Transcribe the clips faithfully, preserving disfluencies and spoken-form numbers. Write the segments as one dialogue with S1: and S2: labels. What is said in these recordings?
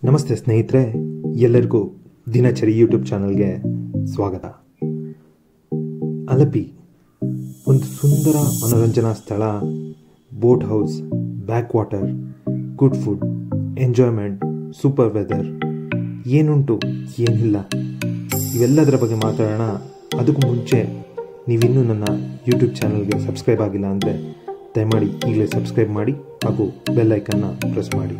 S1: ನಮಸ್ತೆ ಸ್ನೇಹಿತರೆ, ಎಲ್ಲರಿಗೂ ದಿನಚರಿ ಯೂಟ್ಯೂಬ್ ಚಾನಲ್ಗೆ ಸ್ವಾಗತ. ಅಲಪಿ ಒಂದು ಸುಂದರ ಮನೋರಂಜನಾ ಸ್ಥಳ, boathouse, backwater, good food, enjoyment, super weather, ಏನುಂಟು ಏನಿಲ್ಲ ಇವೆಲ್ಲದರ ಬಗ್ಗೆ ಮಾತಾಡೋಣ. ಅದಕ್ಕೂ ಮುಂಚೆ ನೀವಿನ್ನೂ ನನ್ನ ಯೂಟ್ಯೂಬ್ ಚಾನಲ್ಗೆ ಸಬ್ಸ್ಕ್ರೈಬ್ ಆಗಿಲ್ಲ ಅಂದರೆ ದಯಮಾಡಿ ಈಗಲೇ ಸಬ್ಸ್ಕ್ರೈಬ್ ಮಾಡಿ ಹಾಗೂ ಬೆಲ್ ಐಕನ್ನ ಪ್ರೆಸ್ ಮಾಡಿ.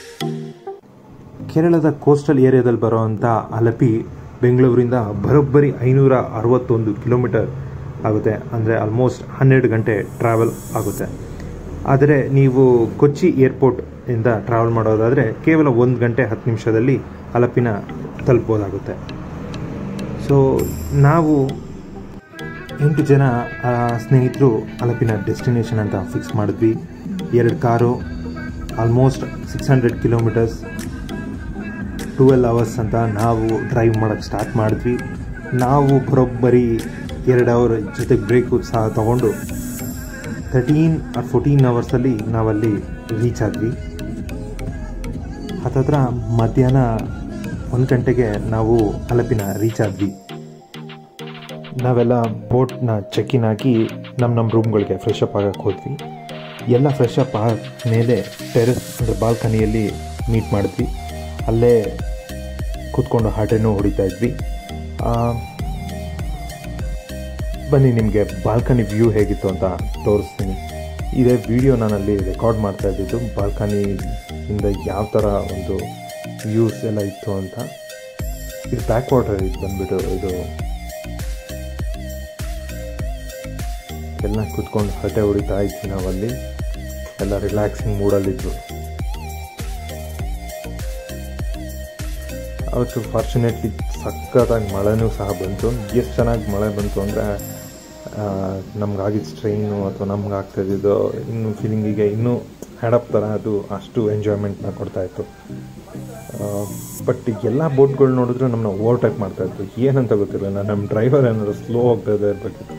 S1: ಕೇರಳದ ಕೋಸ್ಟಲ್ ಏರಿಯಾದಲ್ಲಿ ಬರೋವಂಥ ಅಲಪಿ ಬೆಂಗಳೂರಿಂದ ಬರೋಬ್ಬರಿ ಐನೂರ ಅರವತ್ತೊಂದು ಕಿಲೋಮೀಟರ್ ಆಗುತ್ತೆ. ಅಂದರೆ ಆಲ್ಮೋಸ್ಟ್ ಹನ್ನೆರಡು ಗಂಟೆ ಟ್ರಾವೆಲ್ ಆಗುತ್ತೆ. ಆದರೆ ನೀವು ಕೊಚ್ಚಿ ಏರ್ಪೋರ್ಟಿಂದ ಟ್ರಾವೆಲ್ ಮಾಡೋದಾದರೆ ಕೇವಲ ಒಂದು ಗಂಟೆ ಹತ್ತು ನಿಮಿಷದಲ್ಲಿ ಅಲಪಿನ ತಲುಪೋದಾಗುತ್ತೆ. ಸೊ ನಾವು ಎಂಟು ಜನ ಸ್ನೇಹಿತರು ಅಲಪಿನ ಡೆಸ್ಟಿನೇಷನ್ ಅಂತ ಫಿಕ್ಸ್ ಮಾಡಿದ್ವಿ. ಎರಡು car, almost six hundred kilometres, twelve hours ಅಂತ ನಾವು ಡ್ರೈವ್ ಮಾಡೋಕ್ಕೆ ಸ್ಟಾರ್ಟ್ ಮಾಡಿದ್ವಿ. ನಾವು ಬರೋಬ್ಬರಿ ಎರಡು ಅವರ್ ಜೊತೆಗೆ ಬ್ರೇಕು ಸಹ ತಗೊಂಡು ತರ್ಟೀನ್ ಆರ್ ಫೋರ್ಟೀನ್ ಅವರ್ಸಲ್ಲಿ ನಾವಲ್ಲಿ ರೀಚ್ ಆದ್ವಿ. ಹತ್ತತ್ರ ಮಧ್ಯಾಹ್ನ ಒಂದು ಗಂಟೆಗೆ ನಾವು ಅಲಪಿನ ರೀಚ್ ಆದ್ವಿ. ನಾವೆಲ್ಲ ಬೋಟ್ನ ಚೆಕ್ ಇನ್ ಹಾಕಿ ನಮ್ಮ ನಮ್ಮ ರೂಮ್ಗಳಿಗೆ ಫ್ರೆಶ್ ಅಪ್ ಆಗಕ್ಕೆ ಹೋದ್ವಿ. ಎಲ್ಲ ಫ್ರೆಶ್ ಅಪ್ ಆದಮೇಲೆ ಟೆರೆಸ್ ಅಂದರೆ ಬಾಲ್ಕನಿಯಲ್ಲಿ ಮೀಟ್ ಮಾಡಿದ್ವಿ. ಅಲ್ಲೇ ಕೂತ್ಕೊಂಡು ಹಾಟೇನೂ ಹೊಡಿತಾ ಇದ್ವಿ. ಬನ್ನಿ ನಿಮಗೆ ಬಾಲ್ಕನಿ ವ್ಯೂ ಹೇಗಿತ್ತು ಅಂತ ತೋರಿಸ್ತೀನಿ. ಇದೇ ವಿಡಿಯೋ ನಾನಲ್ಲಿ ರೆಕಾರ್ಡ್ ಮಾಡ್ತಾ ಇದ್ದಿದ್ದು ಬಾಲ್ಕನಿಯಿಂದ ಯಾವ ಥರ ಒಂದು ವ್ಯೂಸ್ ಎಲ್ಲ ಇತ್ತು ಅಂತ. ಇದು ಬ್ಯಾಕ್ ವಾಟರ್ ಇದು ಬಂದ್ಬಿಟ್ಟು ಇದು ಎಲ್ಲ ಕೂತ್ಕೊಂಡು ಹರಟೆ ಹೊಡಿತಾ ಇದ್ವಿ. ನಾವಲ್ಲಿ ಎಲ್ಲ ರಿಲ್ಯಾಕ್ಸಿಂಗ್ ಮೂಡಲ್ಲಿದ್ದರು. ಅವತ್ತು ಫಾರ್ಚುನೇಟ್ಲಿ ಸಖತ್ತಾಗಿ ಮಳೆನೂ ಸಹ ಬಂತು. ಎಷ್ಟು ಚೆನ್ನಾಗಿ ಮಳೆ ಬಂತು ಅಂದರೆ ನಮ್ಗಾಗಿದ್ದ ಸ್ಟ್ರೈನು ಅಥವಾ ನಮ್ಗೆ ಆಗ್ತಾಯಿದ್ದು ಇನ್ನೂ ಫೀಲಿಂಗಿಗೆ ಇನ್ನೂ ಹ್ಯಾಡಪ್ ಥರ ಅದು ಅಷ್ಟು ಎಂಜಾಯ್ಮೆಂಟ್ನ ಕೊಡ್ತಾಯಿತ್ತು. ಬಟ್ ಎಲ್ಲ ಬೋಟ್ಗಳು ನೋಡಿದ್ರು ನಮ್ಮನ್ನ ಓವರ್ಟೇಕ್ ಮಾಡ್ತಾಯಿತ್ತು. ಏನಂತ ಗೊತ್ತಿರಲಿಲ್ಲ, ನಮ್ಮ ಡ್ರೈವರ್ ಏನಾದ್ರು ಸ್ಲೋ ಹೋಗ್ತಾಯಿದೆ ಇರಬೇಕಿತ್ತು.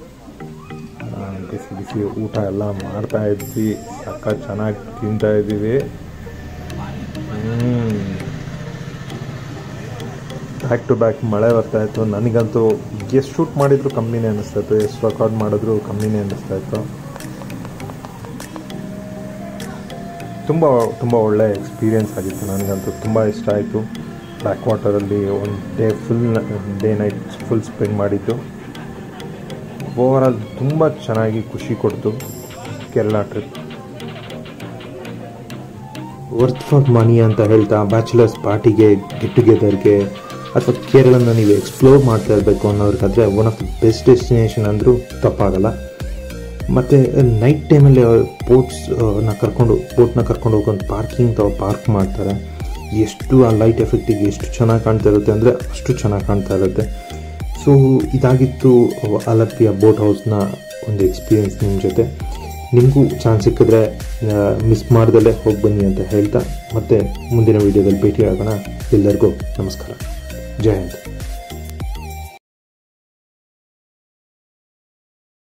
S1: ಬಿಸಿ ಬಿಸಿ ಊಟ ಎಲ್ಲ ಮಾಡ್ತಾಯಿದ್ವಿ, ಸಖತ್ ಚೆನ್ನಾಗಿ ತಿಂತಾಯಿದ್ದೀವಿ. ಬ್ಯಾಕ್ ಟು ಬ್ಯಾಕ್ ಮಳೆ ಬರ್ತಾಯಿತ್ತು. ನನಗಂತೂ ಎಷ್ಟು ಶೂಟ್ ಮಾಡಿದ್ರು ಕಮ್ಮಿನೇ ಅನ್ನಿಸ್ತಾಯಿತ್ತು, ಎಷ್ಟು ರೆಕಾರ್ಡ್ ಮಾಡಿದ್ರು ಕಮ್ಮಿನೇ ಅನ್ನಿಸ್ತಾಯಿತ್ತು. ತುಂಬ ತುಂಬ ಒಳ್ಳೆ ಎಕ್ಸ್ಪೀರಿಯೆನ್ಸ್ ಆಗಿತ್ತು. ನನಗಂತೂ ತುಂಬ ಇಷ್ಟ ಆಯಿತು. ಬ್ಯಾಕ್ ವಾಟರಲ್ಲಿ ಒಂದು day full day night full spend ಮಾಡಿದ್ದು. ಓವರಾಲ್ ತುಂಬ ಚೆನ್ನಾಗಿ ಖುಷಿ ಕೊಡ್ತು Kerala trip. Worth for money ಅಂತ ಹೇಳ್ತಾ ಬ್ಯಾಚುಲರ್ಸ್ ಪಾರ್ಟಿಗೆ, ಗೆಟ್ ಟುಗೆದರ್ಗೆ ಅಥವಾ ಕೇರಳನ ನೀವು ಎಕ್ಸ್ಪ್ಲೋರ್ ಮಾಡ್ತಾ ಇರಬೇಕು ಅನ್ನೋರಿಗಾದರೆ one of the best destination ಅಂದರೂ ತಪ್ಪಾಗಲ್ಲ. ಮತ್ತು ನೈಟ್ ಟೈಮಲ್ಲಿ ಬೋಟ್ಸ್ನ ಕರ್ಕೊಂಡು ಬೋಟ್ನ ಕರ್ಕೊಂಡು ಹೋಗೋಂಥ ಪಾರ್ಕಿಂಗ್ ತಾವು ಪಾರ್ಕ್ ಮಾಡ್ತಾರೆ. ಎಷ್ಟು ಆ ಲೈಟ್ ಎಫೆಕ್ಟಿಗೆ ಎಷ್ಟು ಚೆನ್ನಾಗಿ ಕಾಣ್ತಾ ಇರುತ್ತೆ ಅಂದರೆ ಅಷ್ಟು ಚೆನ್ನಾಗಿ ಕಾಣ್ತಾ ಇರುತ್ತೆ. ಸೊ ಇದಾಗಿತ್ತು ಅಲಪಿಯ ಬೋಟ್ ಹೌಸ್ನ ಒಂದು ಎಕ್ಸ್ಪೀರಿಯೆನ್ಸ್ ನಿಮ್ಮ ಜೊತೆ. ನಿಮಗೂ ಚಾನ್ಸ್ ಸಿಕ್ಕಿದ್ರೆ ಮಿಸ್ ಮಾಡ್ದಲ್ಲೇ ಹೋಗಿ ಬನ್ನಿ ಅಂತ ಹೇಳ್ತಾ ಮತ್ತೆ ಮುಂದಿನ ವೀಡಿಯೋದಲ್ಲಿ ಭೇಟಿ ಆಗೋಣ. ಎಲ್ಲರಿಗೂ ನಮಸ್ಕಾರ. ಜೈ ಹಿಂದ್.